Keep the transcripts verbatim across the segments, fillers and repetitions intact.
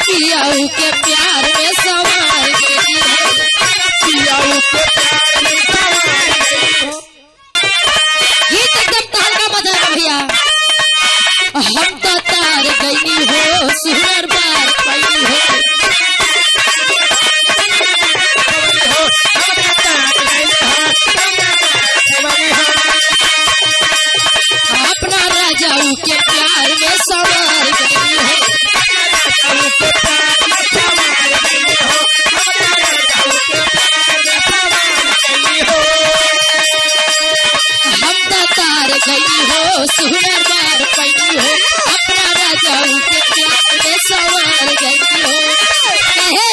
पियाऊ के प्यार में सवार गई हो, पियाऊ के प्यार में सवार गई हो। गीत एकदम तहलका बजा भैया। हम तो तार गई हो सुनर बार पाई हो, अपना राजाऊ के प्यार में सवार गई हो, हम तो तार गई हो सुनर बार पाई हो, अपना राजाऊ के प्यार में सवार गई हो। कहे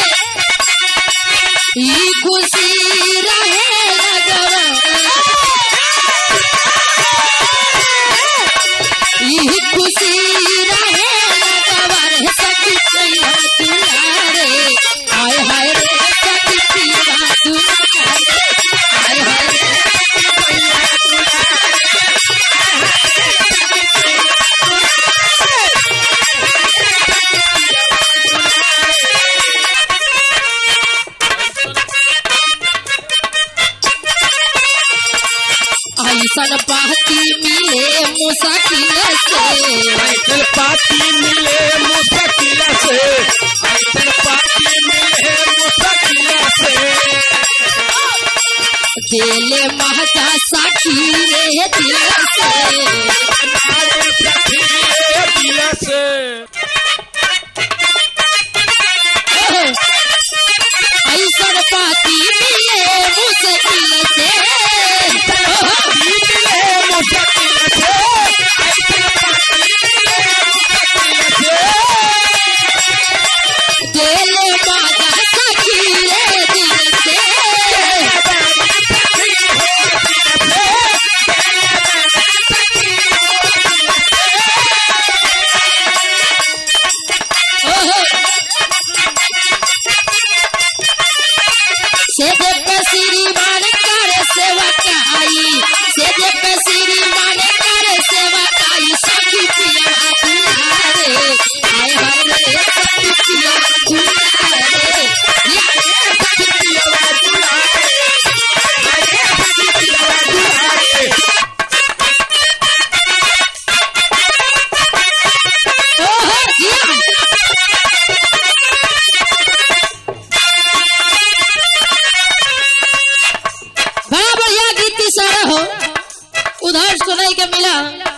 ये खुशी रहे लगवा, ये खुशी रहे लगवा रे सखी पिया दुलारे, हाय हाय रे सखी पिया दुलारे, हाय हाय रे ऐसन पाती मिले मुश्किल से, ऐसन पाती मिले मुश्किल से, ऐसन पाती मिले मुश्किल से, दिले महता साखी रे दिल से, हमारे साथी रे दिल से। ऐसन पाती मिले मुश्किल से, दिले महता साखी रे दिल से, सेदे पे श्रीमान करे सेवा काई, सेदे पे श्रीमान करे सेवा काई, सखी पिया दुलारे, हाय हाय रे सखी पिया दुलारे, ये सखी पिया दुलारे, ये सखी पिया दुलारे। ओहो जिया बड़ा बढ़िया गीत सारा हो, उधर सुनाई के मिला।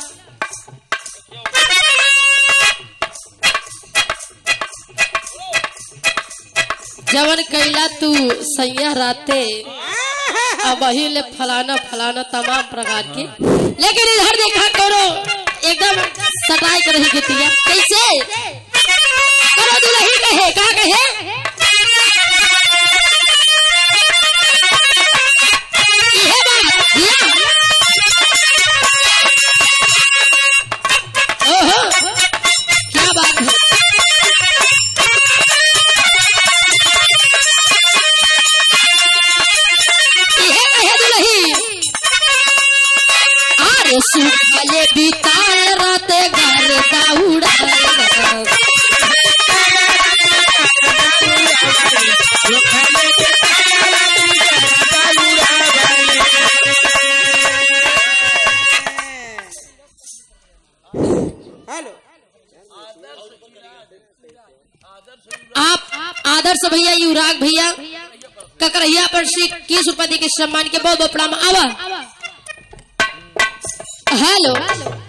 जवन कैला तू सैया राते अब वही ले फलाना फलाना तमाम प्रकार के, लेकिन इधर देखा करो एकदम सटाई कर रही गीतिया कैसे करो दुलही कहे का कहे ये बात या ओहो क्या बात है। सुखाले बिताए राते घर दाउड़ा आप आदर्श भैया युवराग भैया ककरहिया पर श्री किस रुपति के सम्मान के बहुत बहुत प्रणाम। आवा हेलो।